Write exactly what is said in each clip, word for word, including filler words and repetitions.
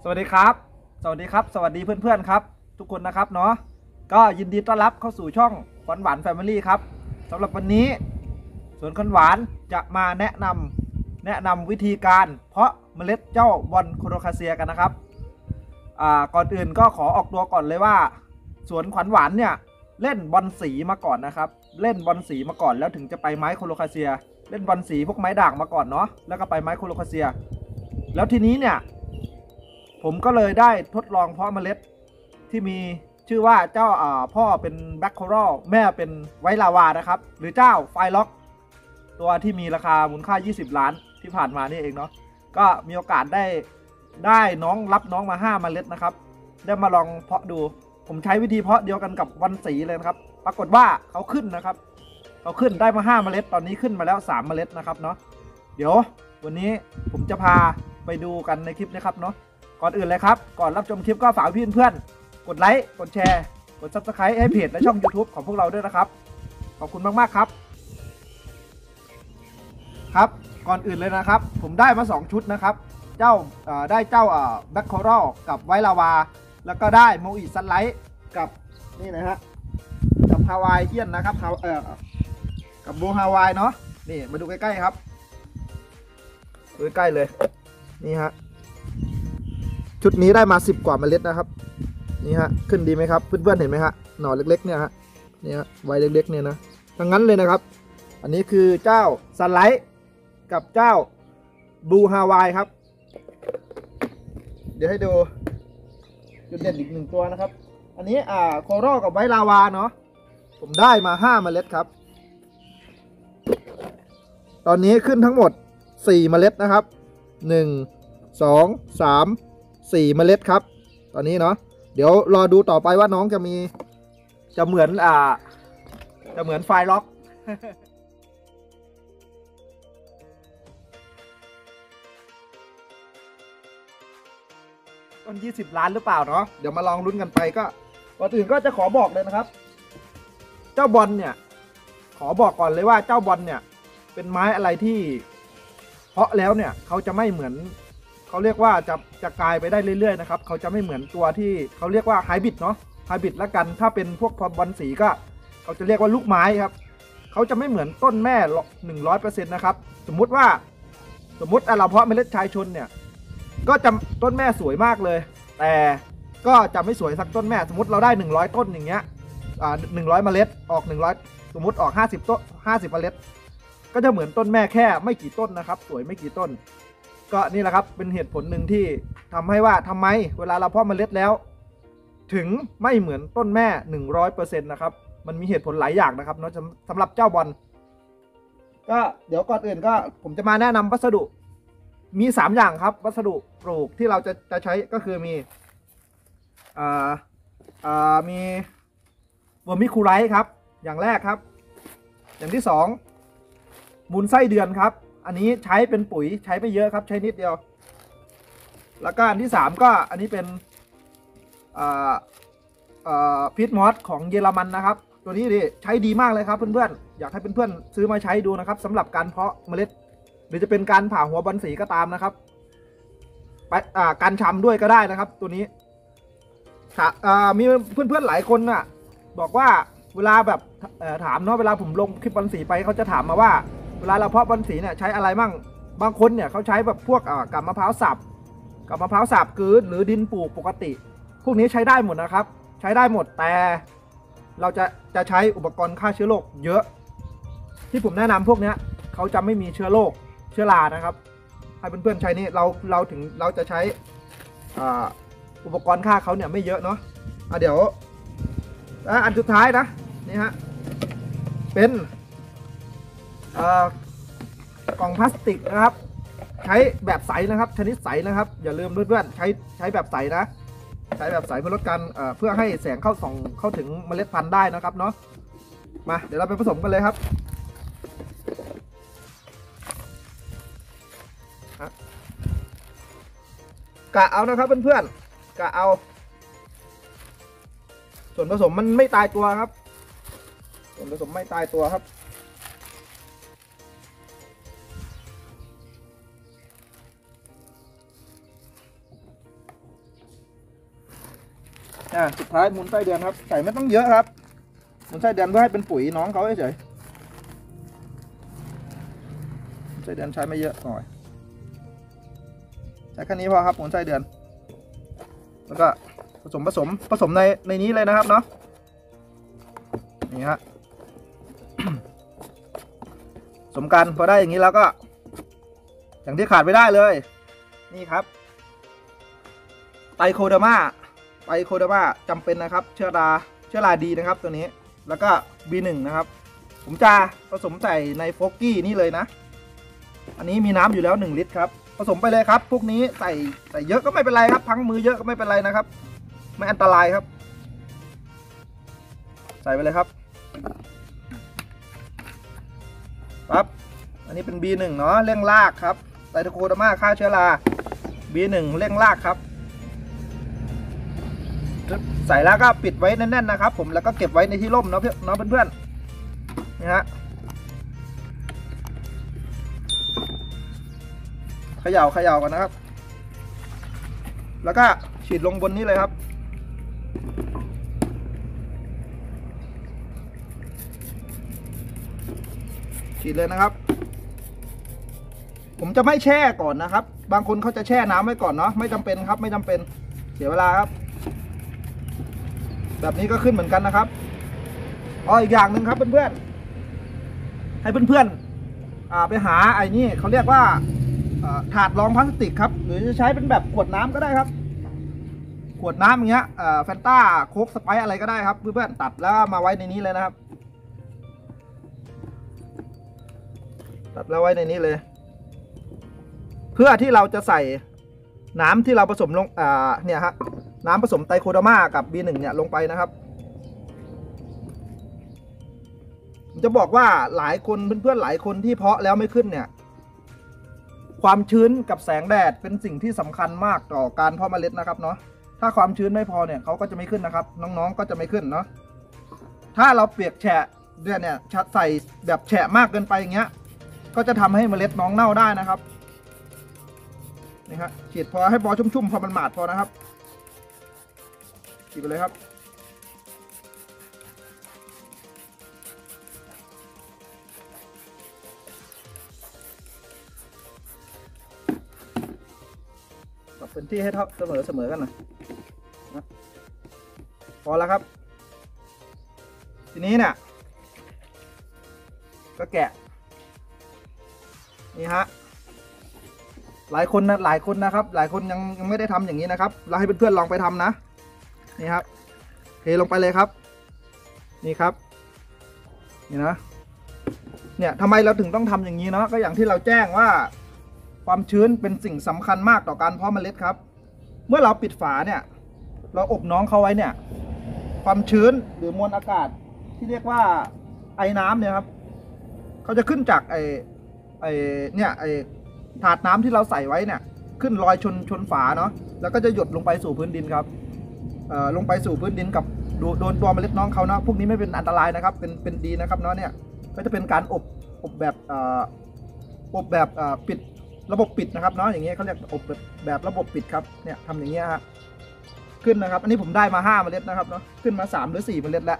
สวัสดีครับสวัสดีครับสวัสดีเพื่อนๆครับทุกคนนะครับเนาะก็ยินดีต้อนรับเข้าสู่ช่องขวัญหวานแฟมิลี่ครับสำหรับวันนี้สวนขวัญหวานจะมาแนะนำแนะนำวิธีการเพาะเมล็ดเจ้าบอลโคโรคาเซียกันนะครับอ่าก่อนอื่นก็ขอออกตัวก่อนเลยว่าสวนขวัญหวานเนี่ยเล่นบอลสีมาก่อนนะครับเล่นบอลสีมาก่อนแล้วถึงจะไปไม้โคโลคาเซียเล่นบอลสีพวกไม้ด่างมาก่อนเนาะแล้วก็ไปไม้โคโลคาเซียแล้วทีนี้เนี่ยผมก็เลยได้ทดลองเพาะเมล็ดที่มีชื่อว่าเจ้าพ่อเป็นแบล็คโครัลแม่เป็นไวท์ลาวานะครับหรือเจ้าไฟล็อกตัวที่มีราคามูลค่ายี่สิบล้านที่ผ่านมานี่เองเนาะก็มีโอกาสได้ได้น้องรับน้องมาห้าเมล็ดนะครับได้มาลองเพาะดูผมใช้วิธีเพาะเดียวกันกับวันสีเลยนะครับปรากฏว่าเขาขึ้นนะครับเขาขึ้นได้มาห้าเมล็ดตอนนี้ขึ้นมาแล้วสามเมล็ดนะครับเนาะเดี๋ยววันนี้ผมจะพาไปดูกันในคลิปนะครับเนาะก่อนอื่นเลยครับก่อนรับชมคลิปก็ฝากพี่เพื่อนๆกดไลค์กดแชร์กด ซับสไครบ์ ให้เพจและช่อง ยูทูบ ของพวกเราด้วยนะครับขอบคุณมากๆครับครับก่อนอื่นเลยนะครับผมได้มาสองชุดนะครับเจ้าได้เจ้าแบล็คโครัลกับไวท์ลาวาแล้วก็ได้โมอิซันไลท์กับนี่นะฮะกับฮาวายเอียนนะครับเอ่อกับโบฮาวายเนาะนี่มาดูใกล้ๆครับดูใกล้ๆเลยนี่ฮะชุดนี้ได้มาสิบกว่าเมล็ดนะครับนี่ฮะขึ้นดีไหมครับเพื่อนๆเห็นไหมฮะหน่อเล็กๆเนี่ยฮะนี่ฮะใบเล็กๆเนี่ยนะทั้งนั้นเลยนะครับอันนี้คือเจ้าซันไลท์กับเจ้าบลูฮาวายครับเดี๋ยวให้ดูจุดเด่นอีกหนึ่งตัวนะครับอันนี้อ่าโคโรกับไวท์ลาวาเนาะผมได้มาห้าเมล็ดครับตอนนี้ขึ้นทั้งหมดสี่เมล็ดนะครับหนึ่ง สอง สาม สี่เมล็ดครับตอนนี้เนาะเดี๋ยวรอดูต่อไปว่าน้องจะมีจะเหมือนอ่าจะเหมือนไฟล็อกต้นยี่สิบล้านหรือเปล่าเนาะเดี๋ยวมาลองลุ้นกันไปก็ก่อนอื่นก็จะขอบอกเลยนะครับเจ้าบอลเนี่ยขอบอกก่อนเลยว่าเจ้าบอลเนี่ยเป็นไม้อะไรที่เพาะแล้วเนี่ยเขาจะไม่เหมือนเขาเรียกว่าจะจะกลายไปได้เรื่อยๆนะครับเขาจะไม่เหมือนตัวที่เขาเรียกว่าไฮบริดเนาะไฮบริดละกันถ้าเป็นพวกบอลสีก็เขาจะเรียกว่าลูกไม้ครับเขาจะไม่เหมือนต้นแม่หนึ่งร้อยเปอร์เซ็นต์นะครับสมมุติว่าสมมุติเราเพาะเมล็ดชายชนเนี่ยก็จะต้นแม่สวยมากเลยแต่ก็จะไม่สวยสักต้นแม่สมมติเราได้หนึ่งร้อยต้นอย่างเงี้ยอ่าหนึ่งร้อยเมล็ดออกหนึ่งร้อยสมมติออกห้าสิบต้นห้าสิบเมล็ดก็จะเหมือนต้นแม่แค่ไม่กี่ต้นนะครับสวยไม่กี่ต้นก็นี่แหละครับเป็นเหตุผลหนึ่งที่ทำให้ว่าทำไมเวลาเราเพาะเมล็ดแล้วถึงไม่เหมือนต้นแม่ หนึ่งร้อยเปอร์เซ็นต์ นะครับมันมีเหตุผลหลายอย่างนะครับเนาะสำหรับเจ้าบอลก็เดี๋ยวก่อนอื่นก็ผมจะมาแนะนำวัสดุมีสามอย่างครับวัสดุปลูกที่เราจะจะใช้ก็คือมีอ่าอ่ามีเวอร์มิคูไลท์ครับอย่างแรกครับอย่างที่สองมูลไส้เดือนครับอันนี้ใช้เป็นปุ๋ยใช้ไม่เยอะครับใช้นิดเดียวแล้วก็อันที่สามก็อันนี้เป็นพีทมอสของเยอรมันนะครับตัวนี้ดิใช้ดีมากเลยครับเพื่อนๆอยากให้เพื่อนๆซื้อมาใช้ดูนะครับสำหรับการเพาะเมล็ดหรือจะเป็นการผ่าหัวบอลสีก็ตามนะครับไปการชำด้วยก็ได้นะครับตัวนี้มีเพื่อนๆหลายคนน่ะบอกว่าเวลาแบบถามเนาะเวลาผมลงคลิปบอลสีไปเขาจะถามมาว่าเวลาเราเพาะบอลสีเนี่ยใช้อะไรมั่งบางคนเนี่ยเขาใช้แบบพวกกับมะพร้าวสับกับมะพร้าวสับกืนหรือดินปลูกปกติพวกนี้ใช้ได้หมดนะครับใช้ได้หมดแต่เราจะจะใช้อุปกรณ์ฆ่าเชื้อโรคเยอะที่ผมแนะนำพวกนี้เขาจะไม่มีเชื้อโรคเชื้อรานะครับให้เพื่อนๆใช้นี่เราเราถึงเราจะใช้อุปกรณ์ฆ่าเขาเนี่ยไม่เยอะเนาะะเดี๋ยวอันสุดท้ายนะนี่ฮะเป็นกล่องพลาสติกนะครับใช้แบบใสนะครับชนิดใสนะครับอย่าลืมเพื่อนๆใช้ใช้แบบใสนะใช้แบบใสเพื่อลดการเพื่อให้แสงเข้าส่องเข้าถึงเมล็ดพันธุ์ได้นะครับเนาะมาเดี๋ยวเราไปผสมกันเลยครับกะเอานะครับเพื่อนๆกะเอาส่วนผสมมันไม่ตายตัวครับส่วนผสมไม่ตายตัวครับอ่าสุดท้ายมูลไส้เดือนครับใส่ไม่ต้องเยอะครับมูลไส้เดือนเพื่อให้เป็นปุ๋ยน้องเขาเฉยไส้เดือนใช้ไม่เยอะหน่อยใช้แค่นี้พอครับมูลไส้เดือนแล้วก็ผสมผสมผสมในในนี้เลยนะครับเนาะนี่ฮะผสมกันพอได้อย่างนี้แล้วก็อย่างที่ขาดไม่ได้เลยนี่ครับไตโคเดอร์มาไตโคเดอร์มาจำเป็นนะครับเชื้อราเชื้อราดีนะครับตัวนี้แล้วก็ บี หนึ่ง นะครับผมจะผสมใส่ในโฟกกี้นี่เลยนะอันนี้มีน้ำอยู่แล้วหนึ่งลิตรครับผสมไปเลยครับพวกนี้ใส่ใส่เยอะก็ไม่เป็นไรครับพังมือเยอะก็ไม่เป็นไรนะครับไม่อันตรายครับใส่ไปเลยครับครับอันนี้เป็น บี หนึ่ง เนาะเร่งรากครับไตโคเดอร์มาฆ่าเชื้อรา บี หนึ่ง เร่งรากครับใส่แล้วก็ปิดไว้แน่นๆนะครับผมแล้วก็เก็บไว้ในที่ร่มเนาะเพื่อนเนาะเพื่อนๆนี่ฮะเขย่าเขย่ากันนะครับแล้วก็ฉีดลงบนนี้เลยครับฉีดเลยนะครับผมจะไม่แช่ก่อนนะครับบางคนเขาจะแช่น้ำไว้ก่อนเนาะไม่จำเป็นครับไม่จำเป็นเสียเวลาครับแบบนี้ก็ขึ้นเหมือนกันนะครับอ๋ออีกอย่างหนึ่งครับเพื่อนๆให้เพื่อนๆไปหาไอ้นี่เขาเรียกว่าถาดรองพลาสติกครับหรือจะใช้เป็นแบบขวดน้ำก็ได้ครับขวดน้ำอย่างเงี้ยแฟนต้าโค้กสไปซ์อะไรก็ได้ครับเพื่อนๆตัดแล้วมาไว้ในนี้เลยนะครับตัดแล้วไว้ในนี้เลยเพื่อที่เราจะใส่น้ำที่เราผสมลงอ่าเนี่ยฮะน้ำผสมไตโคเดอร์มากับ บี หนึ่ง เนี่ยลงไปนะครับผมจะบอกว่าหลายคนเพื่อนๆหลายคนที่เพาะแล้วไม่ขึ้นเนี่ยความชื้นกับแสงแดดเป็นสิ่งที่สำคัญมากต่อการเพาะเมล็ดนะครับเนาะถ้าความชื้นไม่พอเนี่ยเขาก็จะไม่ขึ้นนะครับน้องๆก็จะไม่ขึ้นเนาะถ้าเราเปียกแฉะเนี่ยเนี่ยใส่แบบแฉะมากเกินไปอย่างเงี้ยก็จะทำให้เมล็ดน้องเน่าได้นะครับนี่ครับฉีดพอให้พอชุ่มๆพอมันหมาดพอนะครับฉีดไปเลยครับปรับพื้นที่ให้เท่าเสมอเสมอกันหน่อยนะพอแล้วครับทีนี้เนี่ยก็แกะนี่ฮะหลายคนนะหลายคนนะครับหลายคนยังยังไม่ได้ทำอย่างนี้นะครับเราให้เพื่อนๆลองไปทำนะนี่ครับเทลงไปเลยครับนี่ครับนี่นะเนี่ยทำไมเราถึงต้องทำอย่างนี้เนาะก็อย่างที่เราแจ้งว่าความชื้นเป็นสิ่งสำคัญมากต่อการเพาะเมล็ดครับเมื่อเราปิดฝาเนี่ยเราอบน้องเขาไว้เนี่ยความชื้นหรือมวลอากาศที่เรียกว่าไอ้น้ำเนี่ยครับเขาจะขึ้นจากไอ้ไอ้เนี่ยไอ้ถาดน้ำที่เราใส่ไว้เนี่ยขึ้นลอยชนชนฝาเนาะแล้วก็จะหยดลงไปสู่พื้นดินครับเอ่อลงไปสู่พื้นดินกับโดนตัวเมล็ดน้องเขาเนาะพวกนี้ไม่เป็นอันตรายนะครับเป็นเป็นดีนะครับเนาะเนี่ยก็จะเป็นการอบอบแบบเอ่ออบแบบเอ่อปิดระบบปิดนะครับเนาะอย่างเงี้ยเขาเรียกอบแบบแบบระบบปิดครับเนี่ยทำอย่างเงี้ยฮะขึ้นนะครับอันนี้ผมได้มาห้าเมล็ดนะครับเนาะขึ้นมาสามหรือสี่เมล็ดแล้ว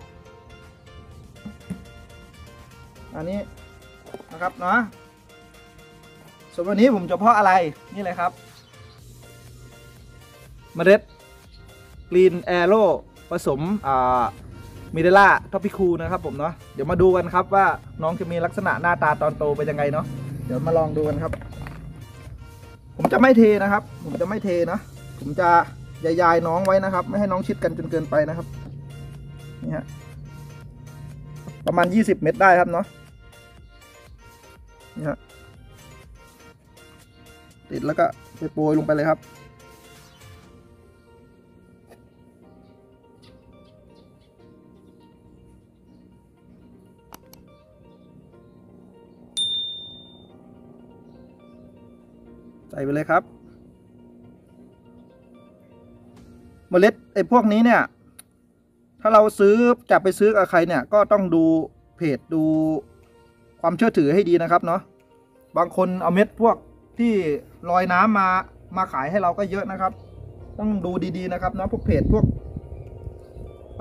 อันนี้นะครับเนาะส่วนวันนี้ผมจะเพาะอะไรนี่เลยครับเมล็ดกรีนแอโร่ผสมอ่ามิเดล่าท็อปปิคูนะครับผมเนาะเดี๋ยวมาดูกันครับว่าน้องจะมีลักษณะหน้าตาตอนโตเป็นยังไงเนาะเดี๋ยวมาลองดูกันครับผมจะไม่เทนะครับผมจะไม่เทนะผมจะยายๆน้องไว้นะครับไม่ให้น้องชิดกันจนเกินไปนะครับนี่ฮะประมาณยี่สิบเมตรได้ครับเนาะนี่ฮะติดแล้วก็ไปโปรยลงไปเลยครับใส่ไปเลยครับเมล็ดไอ้พวกนี้เนี่ยถ้าเราซื้อจะไปซื้อกับใครเนี่ยก็ต้องดูเพจดูความเชื่อถือให้ดีนะครับเนาะบางคนเอาเม็ดพวกที่ลอยน้ำมามาขายให้เราก็เยอะนะครับต้องดูดีๆนะครับเนาะพวกเพจพวก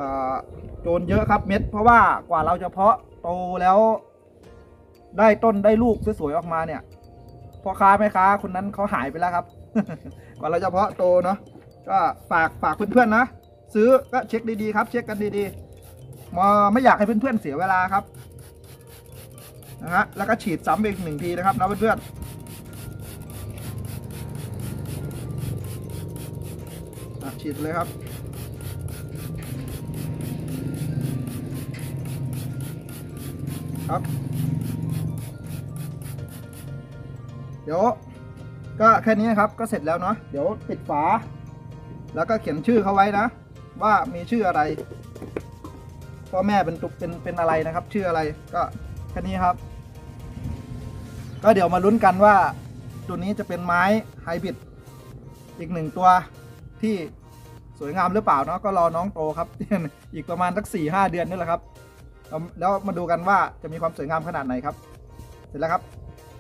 โจรเยอะครับเม็ดเพราะว่ากว่าเราจะเพาะโตแล้วได้ต้นได้ลูกสวยๆออกมาเนี่ยพ่อค้าแม่ค้าคนนั้นเขาหายไปแล้วครับ กว่าเราจะเพาะโตเนาะก็ฝากฝากเพื่อนๆนะซื้อก็เช็คดีๆครับเช็คกันดีๆมาไม่อยากให้เพื่อนๆเสียเวลาครับนะฮะแล้วก็ฉีดซ้ำอีกหนึ่งทีนะครับนะเพื่อนๆฉีดเลยครับครับเดี๋ยวก็แค่นี้ครับก็เสร็จแล้วเนาะเดี๋ยวปิดฝาแล้วก็เขียนชื่อเขาไว้นะว่ามีชื่ออะไรพ่อแม่เป็นตุกเป็นเป็นอะไรนะครับชื่ออะไรก็แค่นี้ครับก็เดี๋ยวมาลุ้นกันว่าตัวนี้จะเป็นไม้ไฮบริดอีกหนึ่งตัวที่สวยงามหรือเปล่าเนาะก็รอน้องโตครับ อีกประมาณสักสี่ห้าเดือนนี่แหละครับแล้วมาดูกันว่าจะมีความสวยงามขนาดไหนครับเสร็จแล้วครับ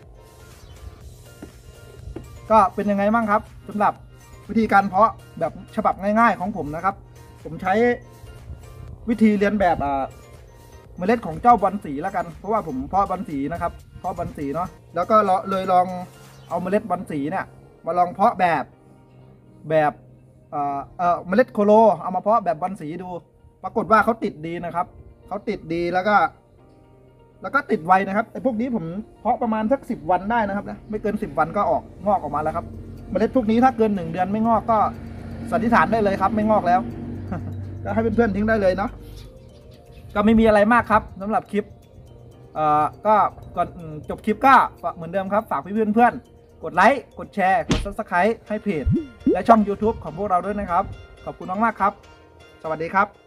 ก็เป็นยังไงบ้างครับสำหรับวิธีการเพาะแบบฉบับง่ายๆของผมนะครับผมใช้วิธีเรียนแบบเมล็ดของเจ้าบอลสีแล้วกันเพราะว่าผมเพาะบอลสีนะครับเพาะบอลสีเนาะแล้วก็เลยลองเอาเมล็ดบอลสีเนี่ยมาลองเพาะแบบแบบเอ่อเอ่อเมล็ดโคโลเอามาเพาะแบบบอลสีดูปรากฏว่าเขาติดดีนะครับเขาติดดีแล้วก็แล้วก็ติดไวนะครับไอ้พวกนี้ผมเพาะประมาณสักสิบวันได้นะครับนะไม่เกินสิบวันก็ออกงอกออกมาแล้วครับเมล็ดพวกนี้ถ้าเกินหนึ่งเดือนไม่งอกก็สันนิษฐานได้เลยครับไม่งอกแล้ว ก็ให้เพื่อนๆทิ้งได้เลยเนาะก็ไม่มีอะไรมากครับสำหรับคลิปเอ่อก็ก่อนจบคลิปก็เหมือนเดิมครับฝากเพื่อนๆกดไลค์กดแชร์กด ซับสไครบ์ ให้เพจและช่อง ยูทูบ ของพวกเราด้วยนะครับขอบคุณมากๆครับสวัสดีครับ